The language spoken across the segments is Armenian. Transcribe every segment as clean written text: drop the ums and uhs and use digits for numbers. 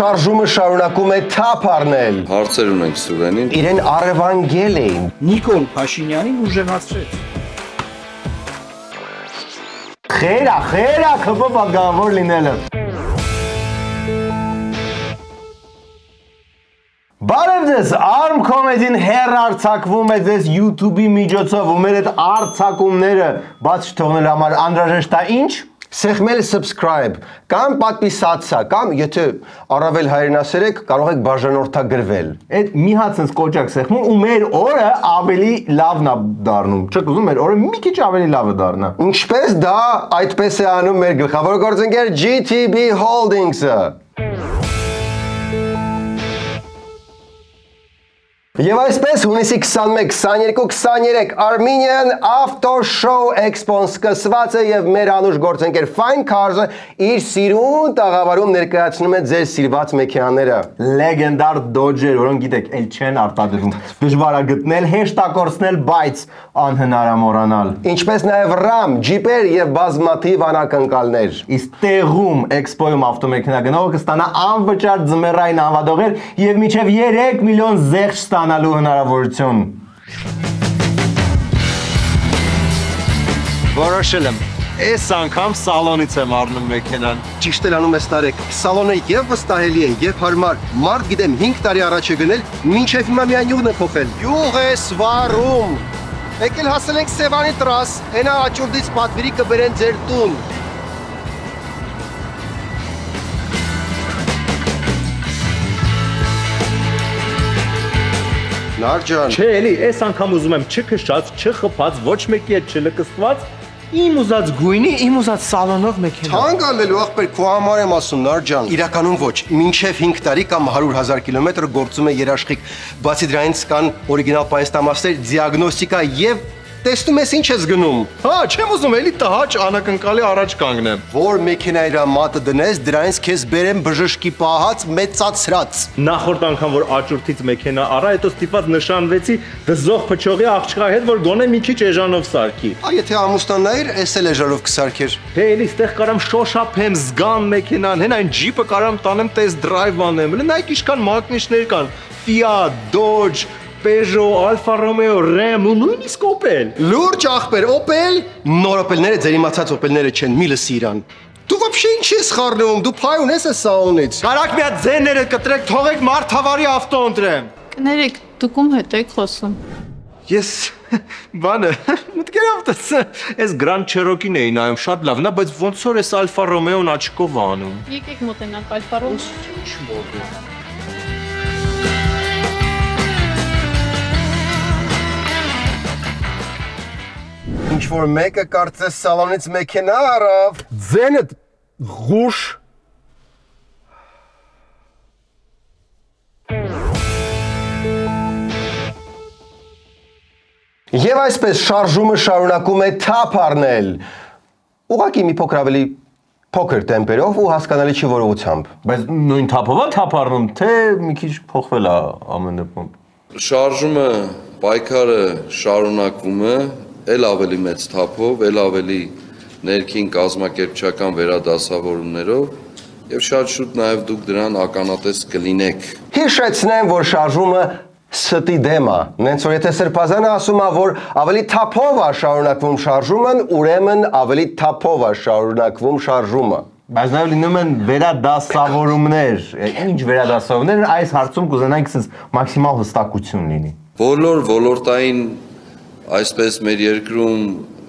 շարժումը շարունակում է թափ առնել։ Հարցեր ունենք Սուրենին։ Իրեն առևանգել էին։ Նիկոլ Փաշինյանին ուժեղացրեց։ Խերա, քփ բագավոր լինելը։ Բարև ձեզ, Arm Comedy-ն հեռարձակվում է ձեզ YouTube-ի միջոցով, ու մեր այդ արձակումները բաց չթողնելու համար անհրաժեշտ է ինչ? Սեղմել subscribe, կամ պատվիսացա, կամ եթե առավել հայրենասեր եք, կարող եք բաժանորդագրվել։ Այդ մի հատ sense կոճակ սեղմում ու մեր օրը ավելի լավն է դառնում։ Չեք ուզում մեր օրը մի քիչ ավելի լավը դառնա։ Ինչպես դա այդպես է անում մեր գլխավոր գործընկեր GTB Holdings-ը։ Եվ այսպես հունիսի 21, 22, 23 Armenian Auto Show Expo-ն սկսված է եւ մեր անուշ գործընկեր Fine Cars-ը իր սիրուն տաղավարում ներկայացնում է ձեր սիրված մեքենաները։ Legendar Dodge-եր, որոնք գիտեք, ել չեն արտադրվում։ Դժվար է գտնել, հեշտակորցնել, բայց անհնար է մոռանալ։ Ինչպես նաեւ RAM, Jeep-եր եւ բազմաթիվ անակնկալներ։ Իսկ տեղում Expo-ում ավտոմեքենա գնողը կստանա անվճար ձմեռային անվադողեր եւ մինչեւ 3 միլիոն զեղչ ստանալու հնարավորություն։ Որոշել եմ, այս անգամ սալոնից եմ առնում մեքենան։ Ճիշտ էլ անում ես Տարեկ, սալոնը եւ վստահելի է, եւ հարմար։ Մարդ գիտեմ 5 տարի առաջ է գնել, մինչեւ հիմա միայն յուղն է փոխել։ Յուղ է սվառում։ Եկել հասել ենք Սևանի տրաս, հենա աճուրդից պատվիրի կբերեն ձեր տուն։ Նարջան։ Չէ, էլի, այս անգամ ուզում եմ չքշած, չխփած, ոչ մեկի հետ չլկստված, իմ ուզած գույնի, իմ ուզած սալոնով մեքենա։ Թանկ ալելու ախպեր, քո համար եմ ասում, Նարջան։ Իրականում ոչ, մինչև 5 տարի կամ 100,000 կիլոմետր գործում է երաշխիք։ Բացի դրանից կան օրիգինալ պայստամասեր, դիագնոստիկա եւ տեսնում ես ինչ ես գնում։ Հա, չեմ ուզում էլի տհաճ անակնկալի առաջ կանգնեմ։ Որ մեքենայի վրա մատը դնես, դրանից քեզ բերեմ բժշկի պահած մեծացրած։ Նախորդ անգամ որ աճուրդից մեքենա առա, հետո ստիպված նշանվեցի դզող փչողի աղջկա հետ, որ գոնե մի քիչ էժանով սարքի։ Եթե ամուսնանայր, էս էլ էժանով կսարքեր։ Հե, էլի ստեղ կարամ շոշափեմ, զգամ մեքենան, հեն այն ջիպը կարամ տանեմ test drive անեմ։ Նայեք ինչքան մակնիշներ կան։ Fiat, Dodge, Peugeot, Alfa Romeo, Ram, ու նույնիսկ Opel։ Լուրջ ախպեր, Opel, նոր Opel-ները ձեր իմացած Opel-ները չեն, մի լսի իրան։ Դու вообще ինչ ես խառնում, դու փայ ունես այս սալոնից։ Կարակ մի հատ ձեները կտրեք, թողեք մարդավարի ավտո ընտրեմ։ Կներեք, դուք ում հետ եք խոսում։ Ես բանը մտքերով այս Grand Cherokee-ն էի նայում, շատ լավն է, բայց ոնց որ այս Alfa Romeo-ն աչքով անում։ Եկեք մոտենանք Alfa Romeo։ Ինչ մոտ է։ Ինչ որ մեկը կարծես սալոնից մեքենա առավ։ Ձենդ ղուշ։ Եվ այսպես շարժումը շարունակում է թափ առնել։ Ուղղակի մի փոքր ավելի փոքր տեմպերով ու հասկանալի չի որողությամբ։ Բայց նույն թափով է թափ առնում, թե մի քիչ փոխվել է ամեն դեպքում։ Շարժումը, պայքարը շարունակվում է, էլ ավելի մեծ թափով, էլ ավելի ներքին կազմակերպչական վերադասավորումներով եւ շատ շուտ նաեւ դուք դրան ականատես կլինեք։ Հիշեցնեմ, որ շարժումը ստի դեմ է։ Նենց որ եթե Սրբազանը ասում է, որ ավելի թափով է շարունակվում շարժումն, ուրեմն ավելի թափով է շարունակվում շարժումը։ Բայց նաև լինում են վերադասավորումներ։ Ինչ վերադասավորումներ, այս հարցում կուզենայինք sense մաքսիմալ հստակություն լինի։ Բոլոր ոլորտային այսպես մեր երկրում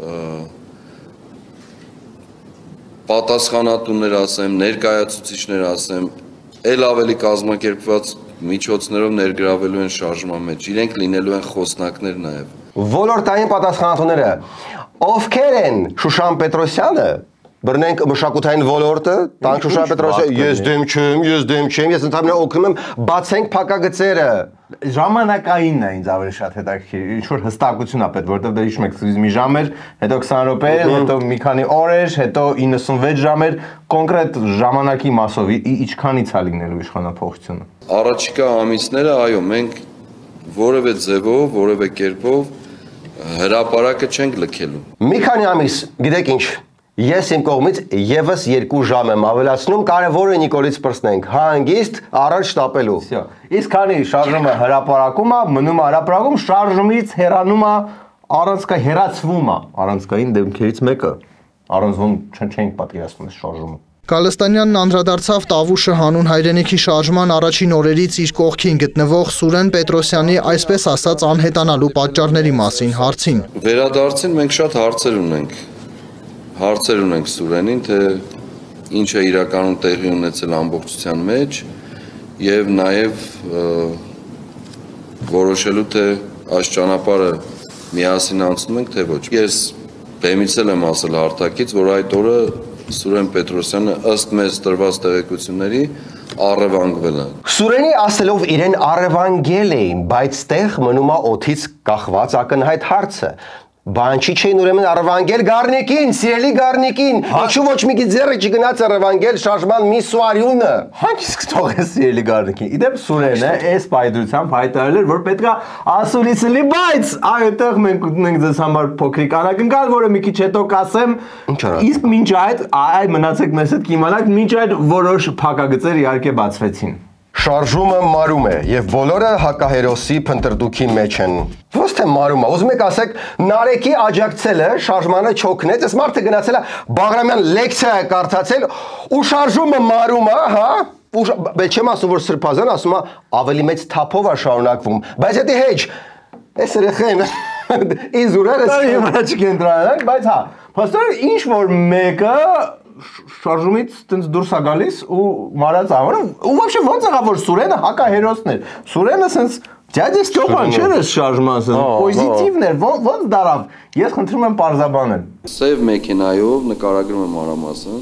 պատասխանատուներ ասեմ, ներկայացուցիչներ ասեմ, էլ ավելի կազմակերպված միջոցներով ներգրավելու են շարժման մեջ, իրենք լինելու են խոսնակներ նաև։ Ոլորտային պատասխանատուները ովքեր են? Շուշան Պետրոսյանը, բռնենք մշակութային ոլորտը, տանք Շուշան Պետրոսյանը, ես դեմ չեմ, ես ընդհանրապես օգնում եմ բացենք փակագծերը։ Ժամանակային է ինձ ավելի շատ հետաքրքիր, ինչ որ հստակություն է պետք, որովհետև դե հիշում եք, մի ժամ էր, հետո 20 րոպե էր, հետո մի քանի օր էր, հետո 96 ժամ էր, կոնկրետ ժամանակի մասով ինչքանից է լինելու իշխանափոխությունը։ Առաջիկա ամիսները, այո, մենք որևէ ձևով, որևէ կերպով հրապարակը չենք լքելու։ Մի քանի ամիս, գիտեք ինչ, Ես իմ կողմից եւս 2 ժամ եմ ավելացնում, կարևորը Նիկոլից պրծնենք, հանգիստ առաջ շտապելու։ Всё։ Իսկ քանի շարժումը հրապարակում է, մնում է հրապարակում, շարժումից հեռանում է, հեռացվում է առանցքային դեմքերից մեկը։ Առանց ում չենք պատկերացնում այս շարժումը։ Գալստանյանն անդրադարձավ Տավուշը հանուն հայրենիքի շարժման առաջին օրերից իր կողքին գտնվող Սուրեն Պետրոսյանի այսպես ասած անհետանալու պատճառների մասին հարցին։ Վերադարձին մենք շատ հարցեր ունենք Սուրենին, թե ինչ է իրականում տեղի ունեցել ամբողջության մեջ եւ նաեւ որոշելու թե այս ճանապարհը միասին անցնում ենք թե ոչ։ Ես բեմից եմ ասել հարթակից, որ այդ օրը Սուրեն Պետրոսյանը ըստ մեզ տրված տեղեկությունների առևանգվել է։ Սուրենի ասելով իրեն առևանգել էին, բայց տեղ մնում է օդից կախված ակնհայտ հարցը։ Բանչի չէին ուրեմն առևանգել Գառնիկին, սիրելի Գառնիկին, ինչու ոչ մի ձեռը չգնաց առևանգել շարժման մի սուարյունը։ Հանգիստ թողես սիրելի Գառնիկին։ Իդեպ Սուրենը այս պայդրությամբ հայտարարել էր, որ պետք է ասուլիսը լի, բայց այդտեղ մենք ունենք ձեզ համար փոքրիկ անակնկալ, որը մի քիչ հետո կասեմ։ Իսկ մինչ այդ, այ մնացեք մեզ հետ կիմանաք, մինչ այդ որոշ փակագծեր իհարկե բացվեցին։ Շարժումը մարում է եւ բոլորը հակահերոսի փնտրդուքի մեջ են։ Ոնց թե մարում է, ուզում եք ասեք Նարեկի աջակցելը շարժմանը չօգնեց, այս մարդը գնացել է Բաղրամյան լեկցիա կարդացել ու շարժումը մարում է, հա? Բայց չեմ ասում որ Սրբազան ասում է ավելի մեծ թափով է շարունակվում, բայց դա հեչ։ Այս երեխեն իզուրերը վրա չկենտրոնանանք, բայց հա, փաստորեն ինչ որ մեկը շարժումից տենց դուրս է գալիս ու մարած անում ու вообще ոնց եղավ որ Սուրենը հակահերոսն էր Սուրենը սենց դядя Ստեփան չէր այս շարժման սենց պոզիտիվն էր ոնց դարավ ես խնդրում եմ պարզաբանել Սև մեքենայով նկարագրում եմ արամասն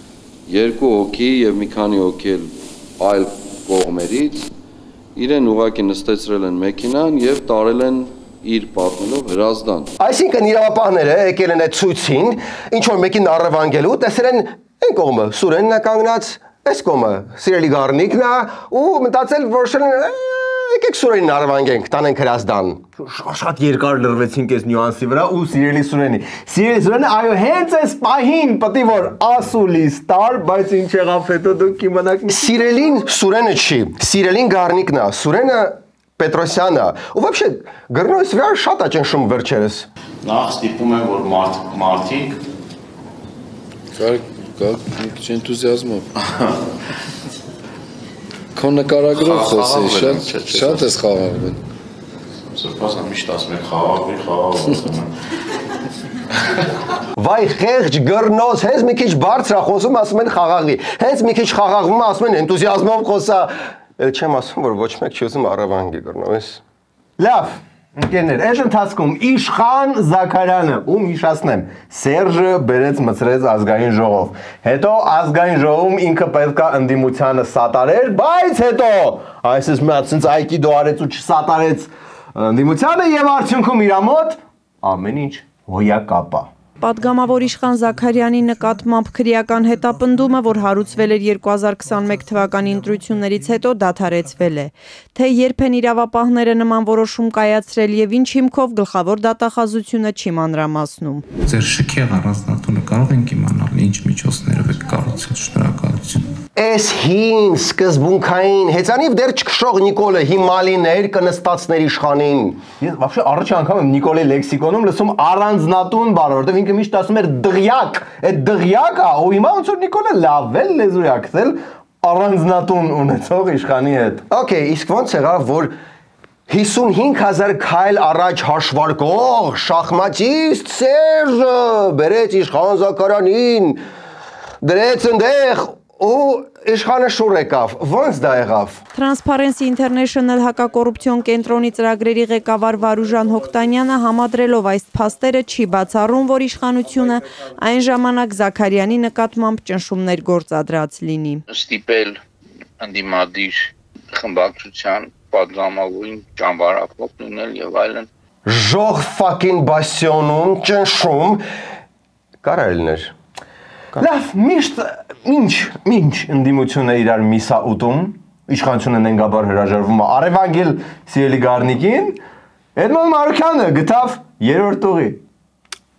2 հոգի եւ մի քանի հոգի այլ կողմերից իրեն ուղակի նստեցրել են մեքենան եւ տարել են իր պատմելով հրազդան։ Այսինքն իրավապահները եկել են այդ ցույցին, ինչ որ մեկին առևանգելու, տեսել են այն կողմը, Սուրենն է կանգնած, այս կողմը, սիրելի Գառնիկն է, ու մտածել որոշել են, եկեք Սուրենին առևանգենք, տանենք հրազդան։ Շատ երկար լրվեցինք այս նյուանսի վրա ու սիրելի Սուրենը, այո, հենց այս պահին պետք է որ ասուլիս տար, բայց ինչ եղավ հետո դուք կիմանաք։ Սիրելին Սուրենը չի, սիրելին Գառնիկն է, Սուրենը Պետրոսյանը, ու вообще գրնոյս վրա շատ է ճնշում վերջերս։ Նախ ստիպում են որ մարդիկ կա մի քիչ էնտուզիազմով։ Քո նկարագրով խոսի, շատ ես խաղաղվել։ Սրբազան միշտ ասում եք խաղաղվի։ Վայ խեղճ գրնոց, հենց մի քիչ բարձր է խոսում, ասում են խաղաղվի։ Հենց մի քիչ խաղաղվում է, ասում են էնտուզիազմով խոսա։ Չեմ ասում, որ ոչ մեկ չի ուզում առևանգի գրնոյս։ Լավ, ընկերներ, այս ընթացքում Իշխան Զաքարյանը, ում հիշացնեմ, Սերժը բերեց մցրեց ազգային ժողով։ Հետո ազգային ժողովում ինքը պետք է ընդդիմությանը սատարեր, բայց հետո այսպես մտածած այկիդո արեց ու չսատարեց ընդդիմությանը եւ արդյունքում իր մոտ ամեն ինչ հոյակապ է։ Պատգամավոր Իշխան Զաքարյանի նկատմամբ քրեական հետապնդումը, որ հարուցվել էր 2021 թվականի ընտրություններից հետո դադարեցվել է, թե երբ են իրավապահները նման որոշում կայացրել եւ ինչ հիմքով գլխավոր դատախազությունը չի մանրամասնում։ Ձեր շքեղ առանձնատունը կարող ենք իմանալ ինչ միջոցներով եք կառուցել, շնորհակալություն։ Այս հին սկզբունքային հեծանիվ դեռ չքշող Նիկոլը հիմալիներ կնստածներ իշխանին։ Ես вообще առաջի անգամ եմ Նիկոլի լեքսիկոնում լսում առանձնատուն բառը, որտեղ ինքը միշտ ասում էր դղյակ, այդ դղյակը, ու հիմա ոնց որ Նիկոլը լավ էլ լեզու է ակցել առանձնատուն ունեցող իշխանի հետ։ Okay, իսկ ոնց եղավ, որ 55,000 քայլ առաջ հաշվարկող շախմատիստ Սերժը բերեց Իշխան Զաքարյանին, դրեց ընդեղ ու իշխանը շուռ եկավ, ոնց դա եղավ։ Transparency International հակակոռուպցիոն կենտրոնի ծրագրերի ղեկավար Վարուժան Հոկտանյանը համադրելով այս փաստերը չի բացառում, որ իշխանությունը այն ժամանակ Զաքարյանի նկատմամբ ճնշումներ գործադրած լինի։ Ստիպել ընդդիմադիր խմբակցության պատգամավորին ճամբարափոխ լինել եւ այլն։ Ժող fucking բասյոնում ճնշում կարելներ։ Լավ, միշտ ինչ ընդդիմությունը իրար միսա ուտում, իշխանությունը նենգաբար հրաժարվում է առևանգել սիրելի Գառնիկին, Էդմոն Մարուքյանը գտավ երրորդ ուղի։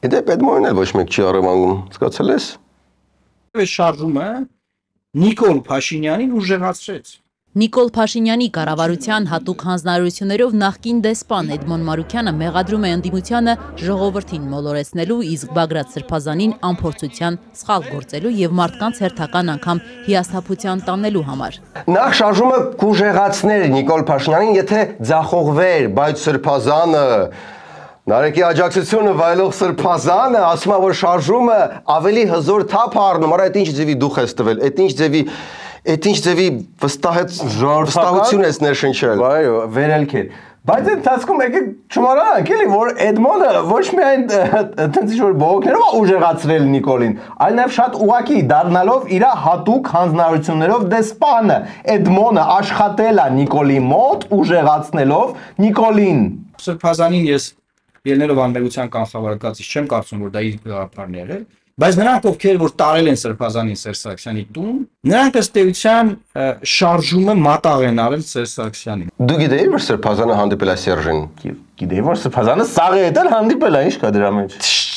Դե Էդմոնն էլ ոչ մեկ չի առևանգում, զգացել ես։ Այս շարժումը Նիկոլ Փաշինյանին ուժեղացրեց։ Նիկոլ Փաշինյանի կառավարության հատուկ հանձնարարություններով նախկին դեսպան Էդմոն Մարուքյանը մեղադրում է ընդդիմությանը ժողովրդին մոլորեցնելու, իսկ Բագրատ Սրբազանին անփորձության սխալ գործելու եւ մարդկանց հերթական անգամ հիասթափության տանելու համար։ Նախ շարժումը կուժեղացներ Նիկոլ Փաշինյանին, եթե ձախողվեր, բայց Սրբազանը Նարեկի աջակցությունը վայելող Սրբազանը ասում է, որ շարժումը ավելի հզոր թափ առնում, արա այդ ինչ ձևի դուխ ես տվել, այդ ինչ ձևի վստահություն ես ներշնչել։ Այո, վերելք էր։ Բայց այդ ընթացքում եկեք չմոռանանք էլի, որ Էդմոնը ոչ միայն այդպես ինչ-որ բողոքներով ուժեղացրել Նիկոլին, այլ նաև շատ ուղղակի դառնալով իր հատուկ հանձնարարություններով դեսպանը։ Էդմոնը աշխատել է Նիկոլի մոտ, ուժեղացնելով Նիկոլին։ Սրբազանին ես ելնելով անմեղության կանխավարկածից չեմ կարծում, որ դա իր գաղափարն է եղել, բայց նրանք ովքեր որ տարել են Սրբազանին Սերժ Սարգսյանի տուն, նրանք ըստ էության շարժումը մատաղ են արել Սերժ Սարգսյանին։ Դու գիտեիր, որ Սրբազանը հանդիպել է Սերժին։ Գիտեի, որ Սրբազանը սաղ է հետել հանդիպել է, ինչ կա դրա մեջ։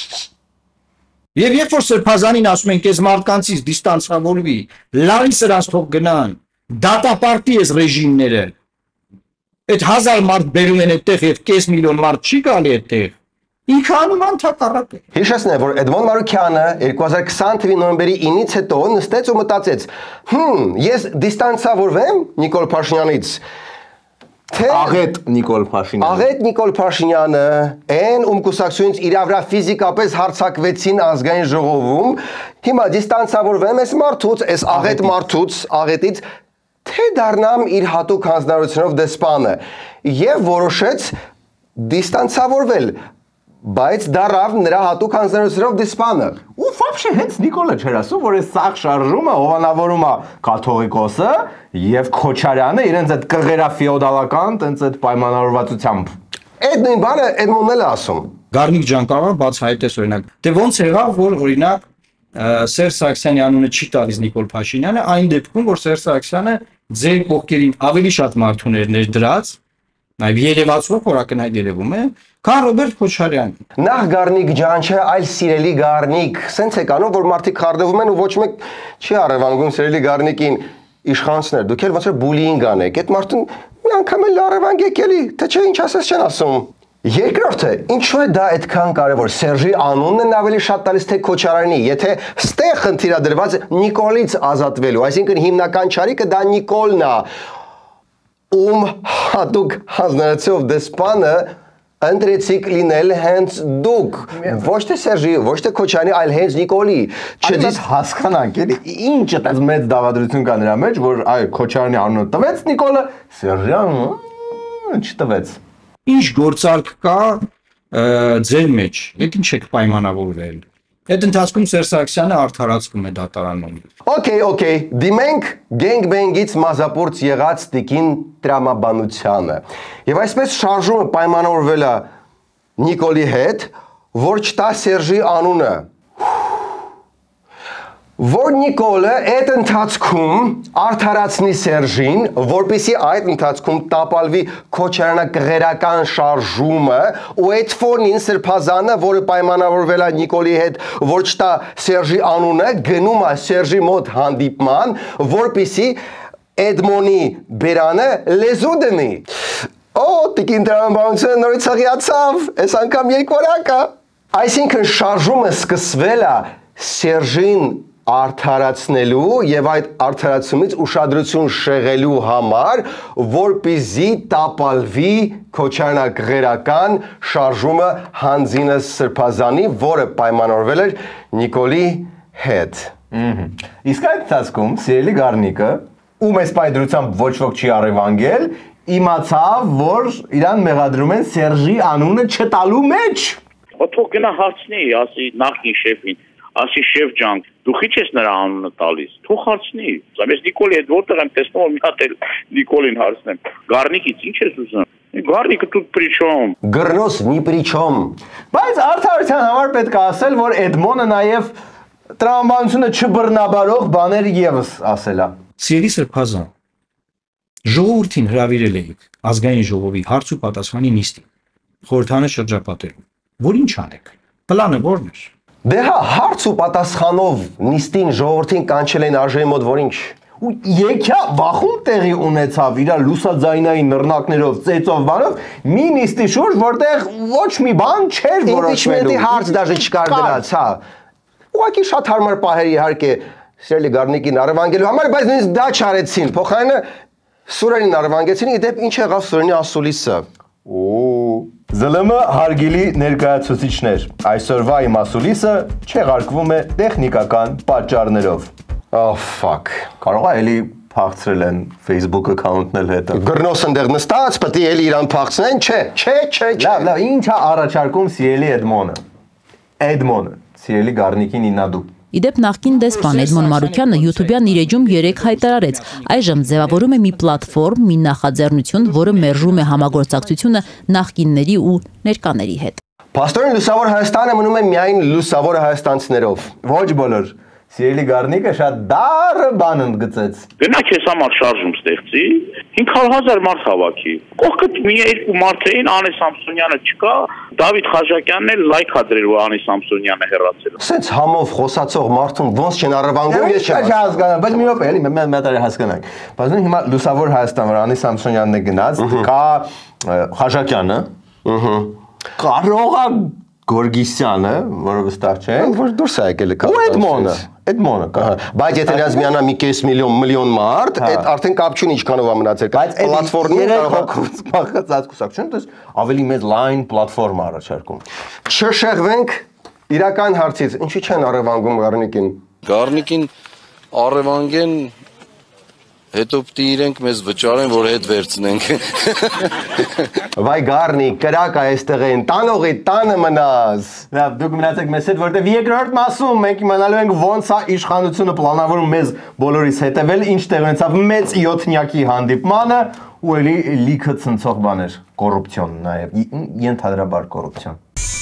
Եվ երբ որ Սրբազանին ասում են կես մարդկանցից դիստանցավորվի, լարի սրանց թող գնան, դատապարտի ես ռեժիմները, այդ 1000 մարդ բերում են այդտեղ եւ կես միլիոն մարդ չի գալի այդտեղ։ Ինքը անում անթակառակ է։ Հիշեցնեմ, որ Էդմոն Մարուքյանը 2020 թվականի նոյեմբերի 9-ից հետո նստեց ու մտածեց. ես դիստանցավորվեմ Նիկոլ Փաշինյանից, թե Աղետ Նիկոլ Փաշինյանը։ Աղետ Նիկոլ Փաշինյանը, այն ում կուսակցությունից իր վրա ֆիզիկապես հարձակվեցին ազգային ժողովում, հիմա դիստանցավորվեմ այս մարդուց, այս աղետ մարդուց, աղետից, թե դառնամ իր հատուկ հանձնարարությունով դեսպանը, եւ որոշեց դիստանցավորվել, բայց դառավ նրա հատուկ հանձնարարությունով դեսպանը։ Ու вообще հենց Նիկոլը չէր ասում, որ այս սաղ շարժումը հովանավորում է կաթողիկոսը եւ Քոչարյանը իրենց այդ կղերա ֆեոդալական տենց այդ պայմանավորվածությամբ։ Այդ նույն բանը Էդմոնն էլ ասում։ Գառնիկ ջան կարող բացահայտես օրինակ։ Դե ոնց եղավ, որ օրինակ Սերժ Սարգսյանի անունը չի տալիս Նիկոլ Փաշինյանը, այն դեպքում, որ Սերժ Սարգսյանը ձեր կողքերին ավելի շատ մարդուներ ներդրած, նաև երևացող խորակնհայտ երևում է, քան Ռոբերտ Քոչարյանը։ Նախ Գառնիկ ջան չէ, այլ սիրելի Գառնիկ, սենց է կանում, որ մարդիկ խարդվում են ու ոչ մեկ չի առևանգում սիրելի Գառնիկին իշխանցներ, դուք էլ ոնց որ բուլինգ անեք, այդ մարդուն մի անգամ էլ առևանգեք էլի, թե չէ ինչ ասես չեն ասում։ Երկրորդը, ինչու է դա այդքան կարևոր, Սերժի անունն են ավելի շատ տալիս թե Քոչարյանի, եթե ստեղ խնդիրը դրված Նիկոլից ազատվելու, այսինքն հիմնական չարիքը դա Նիկոլն է, ում հատուկ հանձնարարությունով դեսպանը ընտրեցիք լինել հենց դուք, ոչ թե Սերժի, ոչ թե Քոչարյանի, այլ հենց Նիկոլի։ Չդից հասկանանք, էլի ինչ այդպես մեծ դավադրություն կա նրա մեջ, որ այ Քոչարյանի անունը տվեց Նիկոլը, Սերժյանը չտվեց։ Ինչ գործարք կա ձեր մեջ, եք ինչ եք պայմանավորվել։ Այդ ընթացքում Սերժ Սարգսյանը արդարացվում է դատարանում։ Okay, դիմենք գենգբենգից մազապուրց եղած տիկին տրամաբանությանը։ Եվ այսպես շարժումը պայմանավորվել է Նիկոլի հետ, որ չտա Սերժի անունը։ Որ Նիկոլը այդ ընթացքում արդարացնի Սերժին, որպեսզի այդ ընթացքում տապալվի Քոչարյանական շարժումը, ու այդ ֆոնին Սրբազանը, որը պայմանավորվել է Նիկոլի հետ, որ չտա Սերժի անունը, գնում է Սերժի մոտ հանդիպման, որպեսզի Էդմոնի բերանը լեզու դնի։ Տիկին տրամաբանությունը նորից հղիացավ, այս անգամ երկորակա։ Այսինքն շարժումը սկսվել է Սերժին արդարացնելու եւ այդ արդարացումից ուշադրություն շեղելու համար, որպեսզի տապալվի Քոչարյանական շարժումը հանձինս Սրբազանի, որը պայմանավորվել էր Նիկոլի հետ։ Իսկ այդ ընթացքում սիրելի Գառնիկը, ում այս պայդրությամբ ոչ ոք չի առևանգել, իմացավ, որ իրան մեղադրում են Սերժի անունը չտալու մեջ։ Թող գնա հարցնի, ասի նախին շեֆին, ասի շեֆ ջան, դու քիչ ես նրա անունը տալիս, թող հարցնի։ Ես Նիկոլի հետ որտեղ եմ տեսնում, որ մի հատ էլ Նիկոլին հարցնեմ, Գառնիկից ինչ ես ուզում։ Գառնիկը тут при чем։ Գրնոս ни при чем։ Բայց արդարության համար պետք է ասել, որ Էդմոնը նաև տրամաբանությունը չբռնաբարող բաներ եւս ասել է։ Սիրելի Սրբազան, ժողովրդին հրավիրել եք ազգային ժողովի հարց ու պատասխանի նիստին, խորհրդանը շրջապատելու, որ ինչ անեք։ Պլանը ո՞րն է։ Դե հա, հարց ու պատասխանով նիստին ժողովրդին կանչել են արժեի մոտ, որ ինչ։ Ու եկյա վախում տեղի ունեցավ իր լուսաձայնային նռնակներով, ծեծով բանով մի նիստի շուրջ, որտեղ ոչ մի բան չէր որոշվելու։ Իմպիչմենտի հարց դաժե չկար դրանց, հա։ Ուղղակի շատ հարմար պահեր իհարկե սիրելի Գառնիկին առևանգելու համար, բայց նույնիսկ դա չարեցին։ Փոխարենը Սուրենին առևանգեցին, իդեպ ինչ եղավ Սուրենի ասուլիսը։ ԶԼՄ հարգելի ներկայացուցիչներ, այսօրվա իմ ասուլիսը չեղարկվում է տեխնիկական պատճառներով։ Oh fuck։ Կարող է էլի փախցրել են Facebook account-ն էլ հետը։ Գրնոսը ընդեղ նստած, պետք է էլի իրան փախցնեն, չէ։ Լավ, ինչ է առաջարկում սիրելի Էդմոնը, սիրելի Գառնիկին ինադու։ Իդեպ նախկին դեսպան Էդմոն Մարուքյանը YouTube-յան իր էջում 3 հայտարարեց, այժմ ձևավորում է մի պլատֆորմ, մի նախաձեռնություն, որը մերժում է համագործակցությունը նախկինների ու ներկաների հետ։ Փաստորեն լուսավոր Հայաստանը մնում է միայն լուսավոր հայաստանցիներով։ Ոչ բոլոր։ Սիրելի Գառնիկը շատ դառը բան ընդգծեց։ Գնա քեզ համար շարժում ստեղծի, 500,000 մարդ հավաքի։ Կողքդ մի երկու մարդ էին, Անե Սամսոնյանը չկա, Դավիթ Խաչակյանն էլ լայք ա դրել, որ Անե Սամսոնյանը հեռացել։ Սենց համով խոսացող մարդուն ոնց չեն առևանգում, ես չեմ հասկանում, բայց մի րոպե, էլի մետարի հասկանանք։ Բայց հիմա լուսավոր Հայաստան, որ Անե Սամսոնյանն է գնաց, կա Խաչակյանը, կարող է Գորգիսյանը, որը վստահ չէ, որ դուրս է եկել կա։ Ու Էդմոնը կա։ Բայց եթե նրանց միանա մի կես միլիոն մարդ, այդ արդեն կապ չունի ինչքանով է մնացել։ Բայց պլատֆորմին կարող է փոխած կուսակցություն, դες ավելի մեծ լայն պլատֆորմ առաջարկում։ Չշեղվենք իրական հարցից, ինչի չեն առևանգում Գառնիկին։ Գառնիկին առևանգեն, հետո պիտի իրենք մեզ վճարեն, որ հետ վերցնենք։ Վայ Գառնիկ, կրակ այստեղ են, տանողի տանը մնաս։ Լավ, դուք մնացեք մեզ հետ, որտեղ երկրորդ մասում մենք իմանալու ենք ոնց է իշխանությունը պլանավորում մեզ բոլորիս հետևել, ինչ տեղ ունեցավ մեծ 7-նյակի հանդիպմանը ու էլի լիքը ցնցող բաներ, կոռուպցիոն նաև, ենթադրաբար կոռուպցիոն։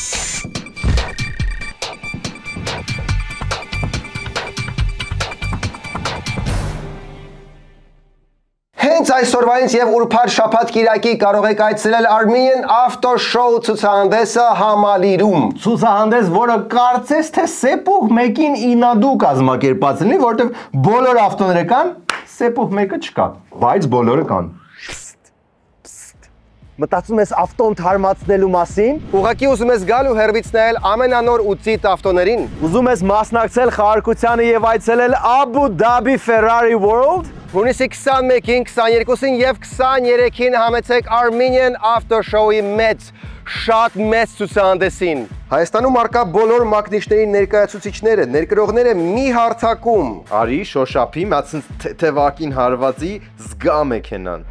Հենց այսօրվանից եւ ուրբաթ շաբաթ կիրակի կարող եք այցելել Armenian Auto Show ցուցահանդեսը Համալիրում։ Ցուցահանդես, որը կարծես թե սեպուղ մեկին ինադու կազմակերպած լինի, որտեղ բոլոր ավտոները կան, սեպուղ մեկը չկա, բայց բոլորը կան։ Մտածում ես ավտոն թարմացնելու մասին։ Ուղղակի ուզում ես գալ ու հեռվից նայել ամենանոր ուծիտ ավտոներին։ Ուզում ես մասնակցել խաղարկությանը եւ այցելել Abu Dhabi Ferrari World։ Հունիսի 21-ին, 22-ին եւ 23-ին համեցեք Armenian Auto Show-ի շատ մեծ ցուցահանդեսին։ Հայաստանում արկա բոլոր մակնիշների ներկայացուցիչները, ներկրողները մի հարթակում։ Արի շոշափի, մացին թեթևակին հարվածի զգա մեքենան։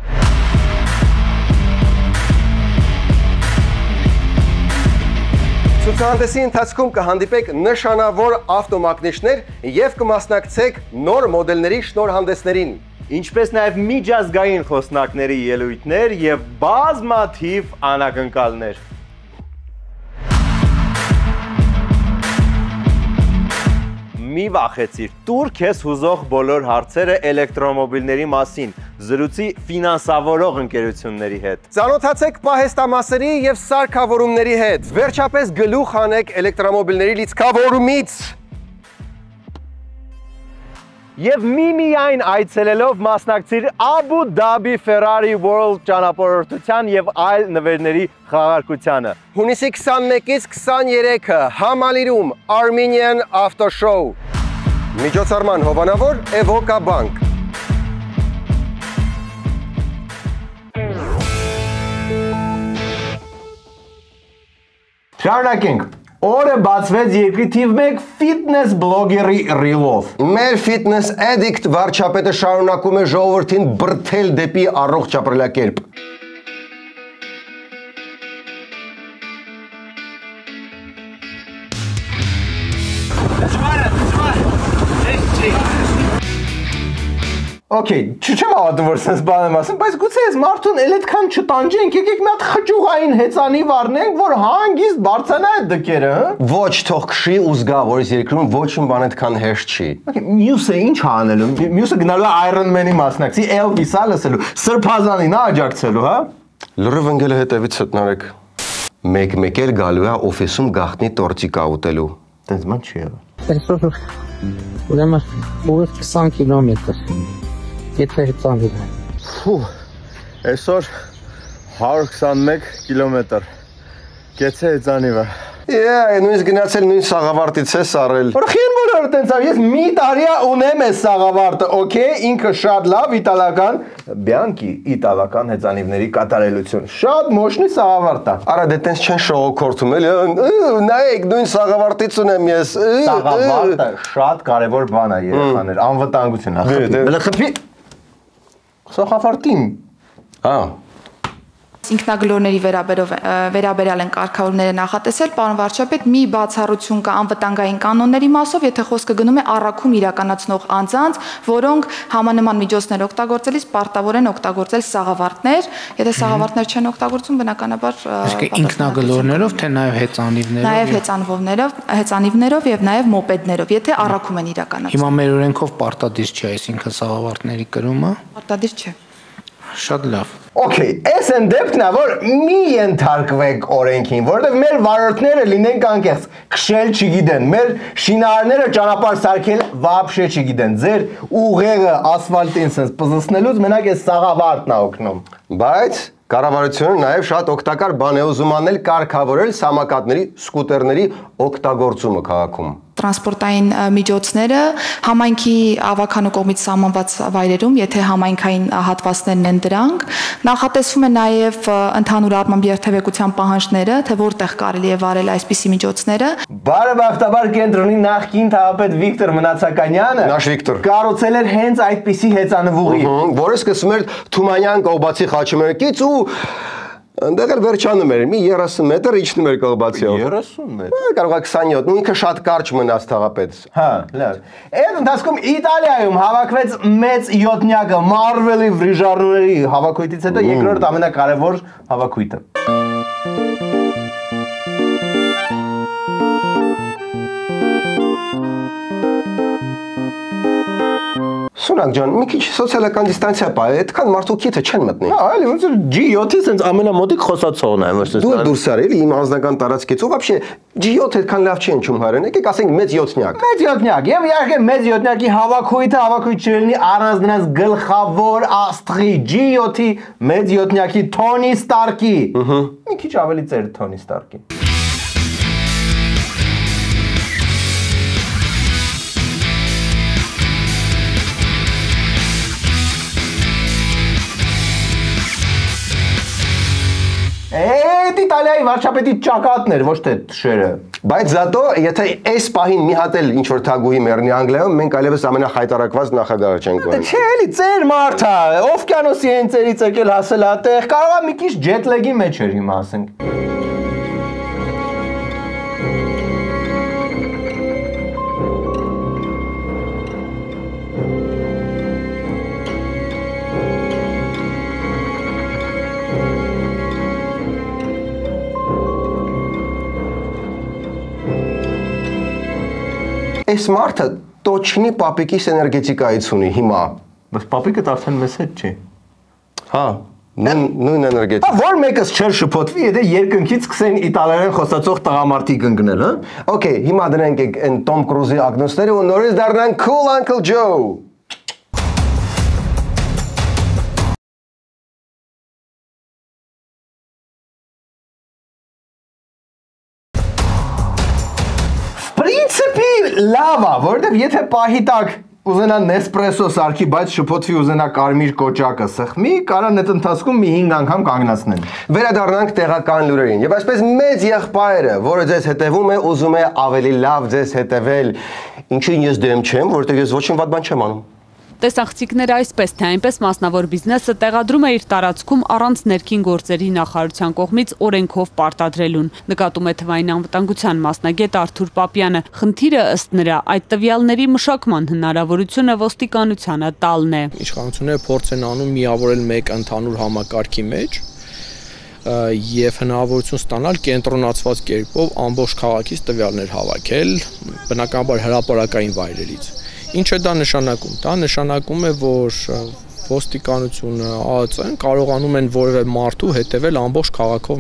Ցուցահանդեսի ընթացքում կհանդիպեք նշանավոր ավտոմակնիշներ եւ կմասնակցեք նոր մոդելների շնորհանդեսներին, ինչպես նաև միջազգային խոսնակների ելույթներ եւ բազմաթիվ անակնկալներ։ Մի վախեցիր, տուր քեզ հուզող բոլոր հարցերը էլեկտրոմոբիլների մասին, զրուցի ֆինանսավորող ընկերությունների հետ։ Ծանոթացեք պահեստամասերի եւ սարքավորումների հետ։ Վերջապես գլուխ հանեք էլեկտրոմոբիլների լիցքավորումից։ Եվ միմիայն այցելելով մասնակցիր Abu Dhabi Ferrari World ճանապարհորդության եւ այլ նվերների խաղարկությանը։ Հունիսի 21-ից 23-ը Համալիրում Armenian Auto Show։ Միջոցառման հովանավոր Evoca Bank։ Շարունակենք։ Օրը բացվեց երկրի թիվ 1 ֆիթնես բլոգերի ռիլով։ Մեր ֆիթնես էդիկտ վարչապետը շարունակում է ժողովրդին բրդել դեպի առողջ ապրելակերպ։ Okay, չեմ հավատում, որ sense բան եմ ասում, բայց գուցե այս մարդուն էլ այդքան չտանջենք, եկեք մի հատ խճուղային հեծանի վառնենք, որ հանգիստ բարձանա այդ դկերը, հա։ Ոչ, թող քշի ու զգա, որ այս երկրում ոչ մի բան այդքան հեշտ չի։ Մյուսը ինչ անելու։ Մյուսը գնալու է Iron Man-ի մասնակցի, Elvis-ը լսելու, Սրբազանին աջակցելու, հա։ Լրիվ ընկել է հետևից հտնարեք։ Մեկ-մեկ էլ գալու է օֆիսում գախտնի տորտիկա ուտելու։ Տենց ման չի եղա։ Այսօր ուրեմն 20 կիլոմետր։ Եթե հեծանիվ է։ Ֆու, այսօր 121 կիլոմետր։ Գեցե հեծանիվ է։ Նույնիսկ գնացել նույն սաղավարտից է սարել։ Որքին բոլորը տենց է, ես մի տարի ունեմ այս սաղավարտը, օքեյ, ինքը շատ լավ իտալական, Բյանկի իտալական հեծանիվների կատարելություն։ Շատ մощный սաղավարտ է։ Արա դե տենց չեն շողոքորթում էլի, նայեք նույն սաղավարտից ունեմ ես։ Սաղավարտը շատ կարևոր բան է երեխաներ, անվտանգություն է։ Բլխփի։ Սաղավարտին։ Հա։ Ինքնագլորների վերաբերյալ են կարգավորումները նախատեսել, պարոն վարչապետ, մի բացառություն կա անվտանգային կանոնների մասով, եթե խոսքը գնում է առաքում իրականացնող անձանց, որոնք համանման միջոցներ օգտագործելիս պարտավոր են օգտագործել սաղավարտներ, եթե սաղավարտներ չեն օգտագործում, բնականաբար ինքնագլորներով, թե նաև հեծանիվներով։ Նաև հեծանիվներով եւ նաև մոպեդներով, եթե առաքում են իրականացնում։ Հիմա մեր օրենքով պարտադիր չէ, այսինքն սաղավարտների կրումը։ Պարտադիր չէ։ Շատ լավ։ Okay, այս են դեպքն է, որ մի ենթարկվեք օրենքին, որովհետև մեր վարորդները լինենք անկեղծ, քշել չգիտեն, մեր շինարարները ճանապարհ սարքել вообще չգիտեն, ձեր ուղեղը ասֆալտին sense պզսնելուց մենակ այս սաղավարտն է օգնում։ Բայց կառավարությունը նաև շատ օգտակար բան է ուզում անել կարգավորել սամокатների, սկուտերների օգտագործումը քաղաքում։ Տրանսպորտային միջոցները համայնքի ավականու կողմից սահմանված վայրերում, եթե համայնքային հատվածներն են դրանք, նախատեսվում է նաև ընդհանուր առմամբ երթևեկության պահանջները, թե որտեղ կարելի է վարել այսպիսի միջոցները։ Բարեբախտաբար կենտրոնի նախկին թաղապետ Վիկտոր Մնացականյանը կառուցել էր հենց այդպիսի հեծանվուղի, որը սկսվում էր Թումանյան Կողբացի խաչմերուկից ու Այնտեղ էլ վերջանում էր, մի 30 մետր իջնում էր Կողբացիով։ 30 մետր։ Կարող է 27, ու ինքը շատ կարճ մնաց թաղապետ։ Հա, լավ։ Այդ ընթացքում Իտալիայում հավաքվեց մեծ յոթնյակը Marvel-ի վրիժառուների հավաքույթից հետո երկրորդ ամենակարևոր հավաքույթը։ Սուրակ ջան, մի քիչ սոցիալական դիստանցիա պա, այդքան մարդու քիթը չեն մտնի։ Հա, այլ ոնց որ G7-ը sense ամենամոտիկ խոսացողն է, ոչ թե։ Դու դուրս արել իմ անձնական տարածքից, ու вообще G7 այդքան լավ չի հնչում հայերեն, եկեք ասենք մեծ յոթնյակ։ Մեծ յոթնյակ, եւ իհարկե մեծ յոթնյակի հավաքույթ չլինի առանց նրանց գլխավոր աստղի G7-ի մեծ յոթնյակի Թոնի Ստարկի։ Մի քիչ ավելի ծեր Թոնի Ստարկի։ Այդ Իտալիայի վարչապետի ճակատներ, ոչ թե թշերը։ Բայց զատո, եթե այս պահին մի հատ էլ ինչ որ թագուհի մեռնի Անգլիայում, մենք այլևս ամենախայտարակված նախագահը չենք կոյ։ Չէ, էլի ծեր մարդ է, օվկիանոսի են ծերից եկել հասել ատեղ, կարող է մի քիչ ջեթլեգի մեջ էր հիմա ասենք։ Այս մարդը տոչնի պապիկիս էներգետիկայից ունի հիմա։ Բայց պապիկը արդեն մեզ հետ չի։ Հա, նույն էներգետիկա։ Որ մեկս չեր շփոթվի, եթե երկնքից սկսեն իտալերեն խոսացող տղամարդիկ ընկնել, հա։ Okay, հիմա դրանք են Tom Cruise-ի ակնոցները ու նորից դառնան Cool Uncle Joe։ Պրինցիպի լավ է, որովհետև եթե պահի տակ ուզենա Nespresso սարքի, բայց շփոթվի ուզենա կարմիր կոճակը սխմի, կարան այդ ընթացքում մի 5 անգամ կանգնացնեն։ Վերադառնանք տեղական լուրերին։ Եվ այսպես մեծ եղբայրը, որը ձեզ հետևում է, ուզում է ավելի լավ ձեզ հետևել։ Ինչու ես դեմ չեմ, որովհետև ես ոչինչ վատ բան չեմ անում։ Տեսախցիկները այսպես թե այնպես մասնավոր բիզնեսը տեղադրում է իր տարածքում առանց ներքին գործերի նախարարության կողմից օրենքով պարտադրելուն, նկատում է թվային անվտանգության մասնագետ Արթուր Պապյանը։ Խնդիրը ըստ նրա այդ տվյալների մշակման հնարավորությունը ոստիկանությանը տալն է։ Իշխանությունները փորձ են անում միավորել մեկ ընդհանուր համակարգի մեջ եւ հնարավորություն ստանալ կենտրոնացված կերպով ամբողջ քաղաքից տվյալներ հավաքել, բնականաբար հրապարակային վայրերից։ Ինչ է դա նշանակում։ Դա նշանակում է, որ ոստիկանությունը, ԱԱԾ-ն կարողանում են որևէ մարդու հետևել ամբողջ քաղաքով մեկ։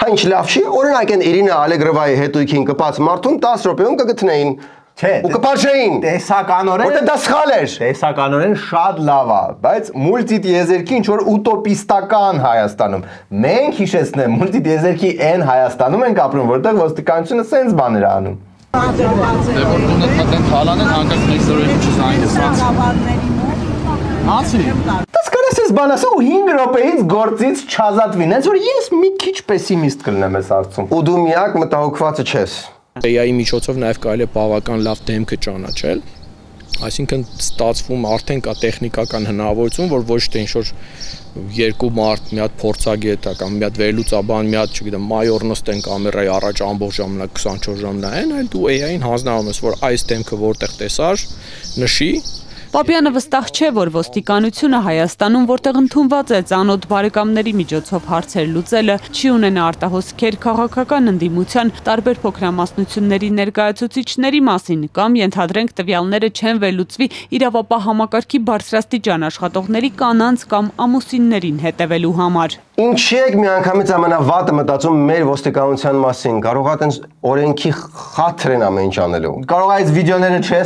Հա ինչ լավ չի, օրինակ են Իրինա Ալեգրովայի հետույքին կպած մարդուն 10 րոպեում կգտնեին։ Չէ, ու կպարժեին։ Տեսականորեն որտե դա սխալ էր։ Տեսականորեն շատ լավ է, բայց մուլտիտիեզերքի ինչ որ ուտոպիստական Հայաստանում։ Մենք հիշեցնեմ, մուլտիտիեզերքի այն Հայաստանում ենք ապրում, որտեղ ոստիկանությունը սենց բաներ է անում։ Դե որ դու նետեն խալան են հանկարծ մեկ սորի չզանգեցած։ Անցի։ Դες կարես ես բան ասա ու 5 րոպեից գործից չազատվին, այնց որ ես մի քիչ պեսիմիստ կլինեմ այս հարցում։ Ու դու միակ մտահոգվածը չես։ AI-ի միջոցով նաև կարելի է բավական լավ դեմքը ճանաչել, այսինքն ստացվում արդեն կա տեխնիկական հնարավորություն, որ ոչ թե ինչ-որ երկու մարդ, մի հատ փորձագետ կամ մի հատ վերլուծաբան, մի հատ, չգիտեմ, մայոր նստեն կամերայի առաջ ամբողջ ժամանակ 24 ժամ նայեն, այլ դու AI-ին հանձնարարում ես, որ այս դեմքը որտեղ տեսար, նշի։ Պապյանը վստահ չէ, որ ոստիկանությունը Հայաստանում, որտեղ ընդունված է ծանոթ բարեկամների միջոցով հարցեր լուծելը, չի ունենա արտահոսքեր քաղաքական ընդդիմության տարբեր փոքրամասնությունների ներկայացուցիչների մասին, կամ ենթադրենք տվյալները չեն վերլուծվի իրավապահ համակարգի բարձրաստիճան աշխատողների կանանց կամ ամուսիններին հետևելու համար։ Ինչի եք միանգամից ամենավատը մտածում մեր ոստիկանության մասին, կարող է տենց օրենքի խաթր են ամեն ինչ անելու։ Կարող է այս վիդեոները չես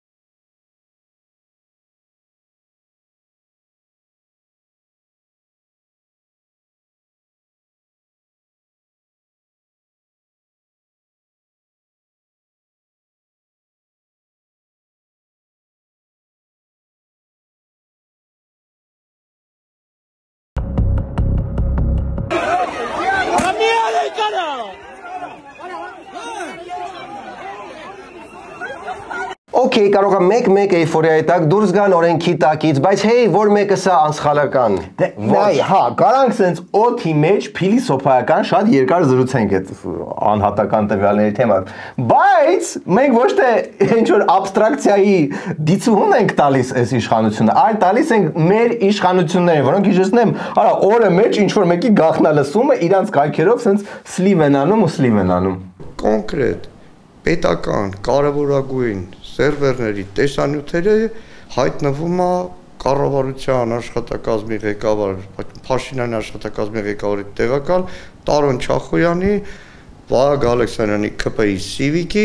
Okay, կարող է մեկ էйֆորիայի տակ դուրս գան օրենքի տակից, բայց հեյ, որ մեկը սա անսխալական։ Նայ, հա, կարանք սենց օդի մեջ փիլիսոփայական շատ երկար զրուցենք այդ անհատական տվյալների թեման։ Բայց մենք ոչ թե ինչ որ աբստրակցիայի դիցուհուն ենք տալիս այս իշխանությունը, այլ տալիս ենք մեր իշխանություններին, որոնք իջեցնեմ, արա օրը մեջ ինչ որ մեկի գաղտնալսումը իրանց կայքերով սենց սլիվ են անում ու սլիվ են անում։ Կոնկրետ պետական կարևորագույն սերվերների տեսանյութերը հայտնվում է կառավարության աշխատակազմի ղեկավար Փաշինյանի աշխատակազմի ղեկավարի տեղակալ Տարոն Չախոյանի, Վահագ Ալեքսանյանի ԿՊ-ի Սիվիկի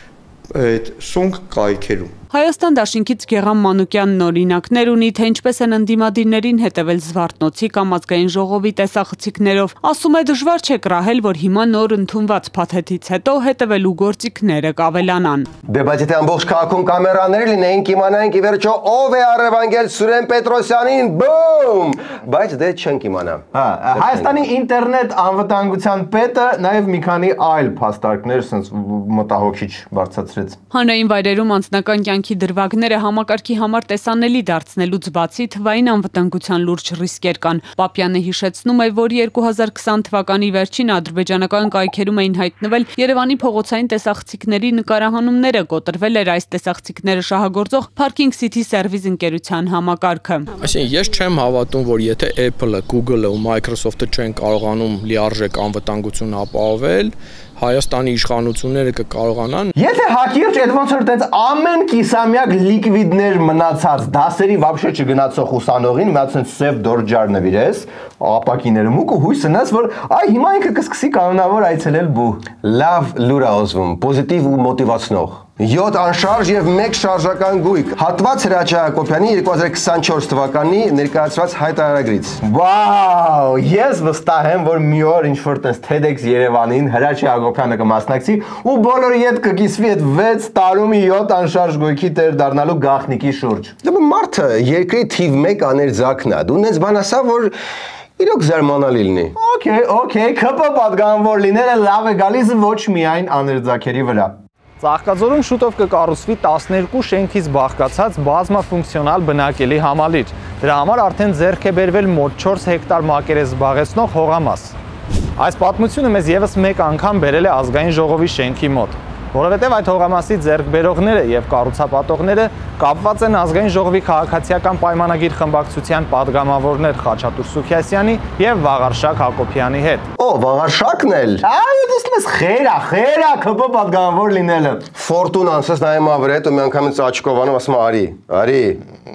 այդ սունկ կայքերում։ Հայաստան դաշինքից Գեղամ Մանուկյանն օրինակներ ունի, թե ինչպես են ընդդիմադիրներին հետևել Զվարթնոցի կամ ազգային ժողովի տեսախցիկներով։ Ասում է դժվար չէ կռահել, որ հիմա նոր ընդունված փաթեթից հետո հետևելու գործիքները կավելանան։ Դե բայց եթե ամբողջ քաղաքում կամերաներ լինեին, կիմանայինք ի վերջո ով է առևանգել Սուրեն Պետրոսյանին, բում, բայց դե չենք իմանա։ Հայաստանի ինտերնետ անվտանգության պետը նաև մի քանի այլ փաստարկներ սենց մտահոգիչ բարձրացրեց։ Հանրային վայրերում անձնական կյանքի դրվագները համակարգի համար տեսանելի դարձնելուց բացի թվային անվտանգության լուրջ ռիսկեր կան։ Պապյանը հիշեցնում է, որ 2020 թվականի վերջին ադրբեջանական կայքերում էին հայտնվել Երևանի փողոցային տեսախցիկների նկարահանումները, կոտրվել էր այս տեսախցիկները շահագործող Parking City Service ընկերության համակարգը։ Այսինքն ես չեմ հավատում, որ եթե Apple-ը, Google-ը ու Microsoft-ը չեն կարողանում լիարժեք անվտանգություն ապահովել, Հայաստանի իշխանությունները կկարողանան։ Եթե հակիրճ այդ ոնց որ տենց ամեն կիսամյակ լիկվիդներ մնացած դասերի вообще չգնացող ուսանողին մի հատ սենց սև դորջար նվիրես, ապակիները մուկ ու հույս ունես, որ այ հիմա ինքը կսկսի կանոնավոր այցելել բու։ Լավ լուր է ուզվում, պոզիտիվ ու մոտիվացնող։ 7 անշարժ եւ 1 շարժական գույք։ Հատված Հրաչյա Հակոբյանի 2024 թվականի ներկայացված հայտարարագրից։ Վաու, ես վստահ եմ, որ մի օր ինչ որ տես TEDx Երևանին Հրաչյա Հակոբյանը կմասնակցի ու բոլորը իդ կգիսվի այդ 6 տարումի 7 անշարժ գույքի տեր դառնալու գաղտնիքի շուրջ։ Դե մարդը երկրի թիվ 1 աներձակն է։ Դու նենց բան ասա, որ իրոք զարմանալի լինի։ Okay, ԿՊ պատգամավոր լինելը լավ է գալիս ոչ միայն աներձակերի վրա։ Ծաղկաձորում շուտով կկառուցվի 12 շենքից բաղկացած բազմաֆունկցիոնալ բնակելի համալիր։ Դրա համար արդեն ձեռք է բերվել մոտ 4 հեկտար մակերես զբաղեցնող հողամաս։ Այս պատմությունը մեզ եւս մեկ անգամ բերել է ազգային ժողովի շենքի մոտ, որովհետև այդ հողամասի ձեռքբերողները եւ կառուցապատողները կապված են ազգային ժողովի քաղաքացիական պայմանագիր խմբակցության падգամավորներ Խաչատուր Սուքիասյանի եւ Վաղարշակ Հակոբյանի հետ։ Օ, Վաղարշակն էլ։ Այո, դες խերա, ԿՊ падգամավոր լինելը։ Ֆորտուն անցած նայում ավրետ ու միանգամից աչքովանում ասում արի։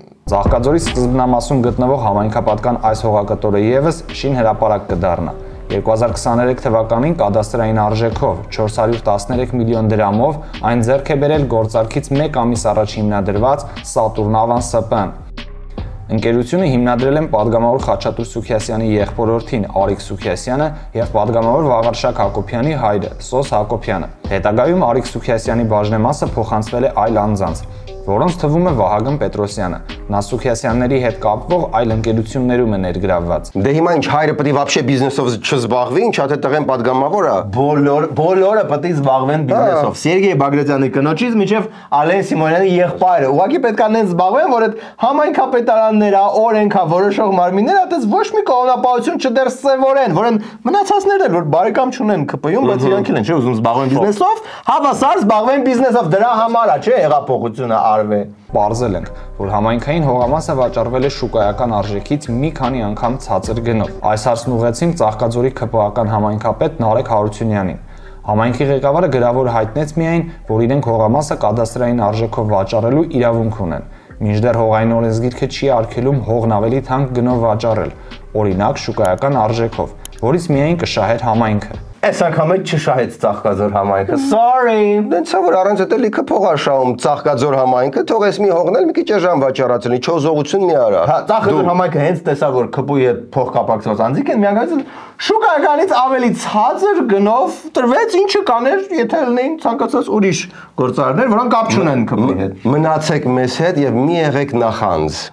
Ծաղկաձորի սկզբնամասում գտնվող համայնքապատկան այս հողակտորը եւս շին հրապարակ կդառնա։ 2023 թվականին կադաստրային արժեքով 413 միլիոն դրամով այն ձեռք է բերել գործարքից 1 ամիս առաջ հիմնադրված Saturn Avans SPN։ Ընկերությունը հիմնադրել են падգամավոր Խաչատուր Սուքիասյանի եղբորորդին Արիկ Սուքիասյանը եւ падգամավոր Վաղարշակ Հակոբյանի հայրը Սոս Հակոբյանը։ Հետագայում Արիկ Սուքիասյանի բաժնեմասը փոխանցվել է այլ անձանց, որոնց թվում է Վահագն Պետրոսյանը։ Նա Սուքիասյանների հետ կապվող այլ ընկերություններում է ներգրավված։ Դե հիմա ինչ հայրը պետք է вообще բիզնեսով չզբաղվի, ինչ հա թե տղեն падգամավոր է։ Բոլորը պետք է զբաղվեն բիզնեսով։ Սերգեյ Բագրատյանի կնոջից մինչև Ալեն Սիմոնյանի եղբայրը։ Ուղղակի պետք է նենց զբաղվեն, որ այդ համայնքապետարանները, օրենքա, որոշող մարմինները այդպես ոչ մի կողմնապահություն չդրսևորեն, որն մնացածներն էլ որ բարեկամ չունեն ԿՊ-ում, բայց իրանք են չէ ուզում զբաղվեն բիզնեսով, հավասար զբաղվեն բիզնեսով, դրա համար է, չէ, հեղափոխությունը արվե։ Պարզել ենք, որ համայնքային հողամասը վաճառվել է շուկայական արժեքից մի քանի անգամ ցածր գնով։ Այս հարցն ուղղեցինք Ծաղկաձորի ԿՊ-ական համայնքապետ Նարեկ Հարությունյանին։ Համայնքի ղեկավարը գրավոր հայտնեց միայն, որ իրենք հողամասը կադաստրային արժեքով վաճառելու իրավունք ունեն, մինչդեռ հողային օրենսգիրքը չի արգելում հողն ավելի թանկ գնով վաճառել, օրինակ շուկայական արժեքով, որից միայն կշահեր համայնքը։ Այս անգամ էլ չշահեց Ծաղկաձոր համայնքը։ Sorry, դենցա որ առանց դա լիքը փող է շահում Ծաղկաձոր համայնքը, թողես մի հողն էլ մի քիչ ժամ վաճառացնի, չոզողություն մի արա։ Հա, Ծաղկաձոր համայնքը հենց տեսավ որ ԿՊ-ի հետ փող կապակցված անձիկ են, միանգամից շուկայականից ավելի ցածր գնով տրվեց, ինչը կաներ, եթե լինեին ցանկացած ուրիշ գործարարներ, որոնք կապ չունեն ԿՊ-ի հետ։ Մնացեք մեզ հետ եւ մի եղեք նախանձ։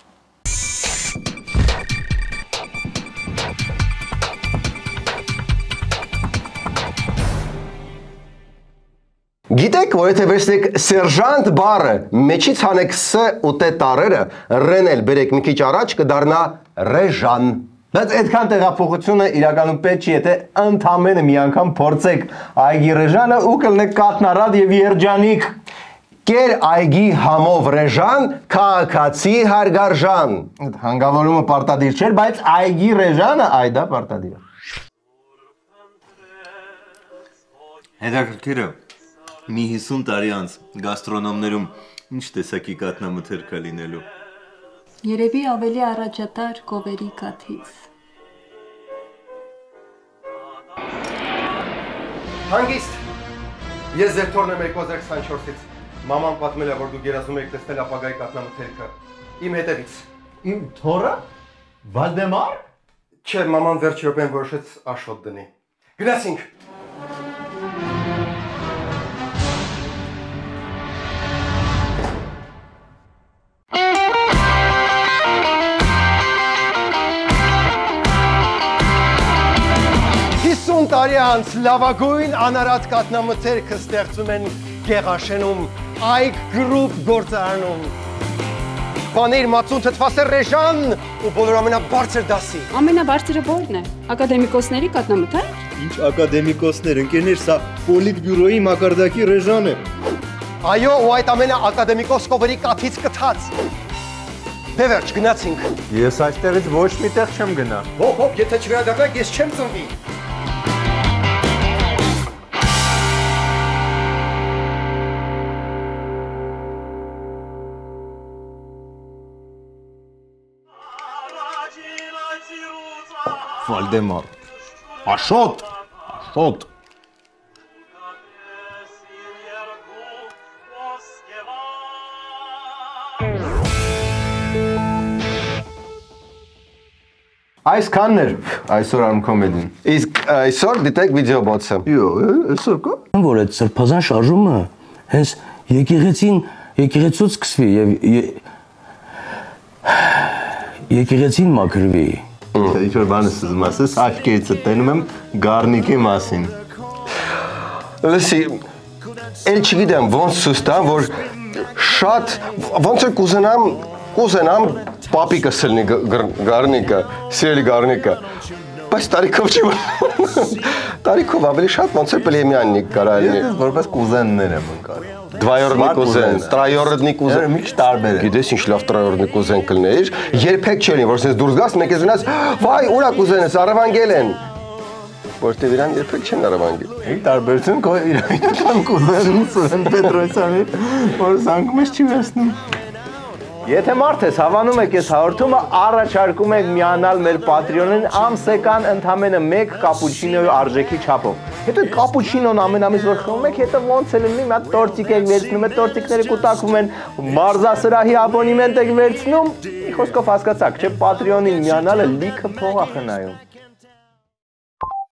Գիտեք, որ եթե վերցնեք սերժանտ բառը, մեջից հանեք ս ու տ տառերը, ռենել բերեք մի քիչ առաջ կդառնա ռեժան։ Բայց այդքան տեղափոխությունը իրականում պետք չի, եթե ընդամենը մի անգամ փորձեք այգի ռեժանը ու կլինեք կատնարատ եւ երջանիկ։ Կեր այգի համով ռեժան, քաղաքացի հարգարժան։ Այդ հանգավորումը պարտադիր չէր, բայց այգի ռեժանը այդա պարտադիր է։ Հետաքրքիրը մի 50 տարի անց գաստրոնոմներում ինչ տեսակի կատնամթերք կա լինելու։ Երևի ավելի առաջատար կովերի կաթից։ Հանգիստ։ Ես ձեր թորն եմ 2024-ից։ Մաման պատմել է, որ դու գերազում եք տեսնել ապագայի կատնամթերքը։ Իմ հետևից։ Իմ թորը? Վալդեմար։ Չէ, մաման վերջ րոպեն որոշեց աշոտ դնի։ Գնացինք։ Տարի անց լավագույն անարատ կատնամթերքը ստեղծում են Գեղաշենում, Այգ գրուպ գործարանում։ Պանիր մածուն թթվասեր ռեժան ու բոլոր ամենաբարձր դասի։ Ամենաբարձրը որն է։ Ակադեմիկոսների կատնամթերք։ Ինչ ակադեմիկոսներ, ընկերներ, սա Պոլիտբյուրոյի մակարդակի ռեժան է։ Այո, ու այդ ամենը ակադեմիկոս կովերի կաթից կթած։ Դե վերջ, գնացինք։ Ես այստեղից ոչ մի տեղ չեմ գնա։ Հոп, եթե չվերադառնաք, ես չեմ ծնվի։ Վալդեմար։ Աշոտ, աշոտ։ Այսքանն էր այսօր անում կոմեդին։ Իսկ այսօր դիտեք վիդեոբոցը։ Յո, այսօր կա։ Որ այդ սրբազան շարժումը հենց եկեղեցուց սկսվի եւ եկեղեցին մաքրվի։ Ինչ-որ բան ես ուզում ասես, աչքերիցդ տենում եմ Գառնիկի մասին։ Լսի, էլ չգիտեմ ոնց ցույց տամ, որ շատ ոնց է կուզենամ պապիկս լինի Գառնիկը, սիրելի Գառնիկը, բայց տարիքով չի տարիքով ավելի շատ ոնց է Պլեմյաննիկ կարա լինի։ Ես որպես կուզեններ եմ ընկալ։ Двоюродный кузен, троюродный кузен։ Մի քիչ տարբեր է։ Գիտես ինչ լավ троюродный кузен կլներ, երբեք չելին, որ sense դուրս գաս, մեկ ես վայ, ուրա կուզենս, առևանգել են։ Որտեւ իրան երբեք չեն առևանգել։ Ի տարբերություն քո իրական կուզենն Սուրեն Պետրոսյանի, որ զանգում ես չի վերցնում։ Եթե մարդ ես հավանում եք ես հաղորդումը, առաջարկում եք միանալ մեր Patreon-ին ամսական ընդամենը 1 կապուչինոյի արժեքի չափով։ Հետո կապուչինոն ամենամից որ խմում եք, հետո ոնց է լինի, մի հատ տորտիկ եք վերցնում, այդ տորտիկները կուտակվում են, մարզասրահի աբոնեմենտ եք վերցնում, մի խոսքով հասկացաք, չէ, Patreon-ին միանալը լիքը փող է խնայում։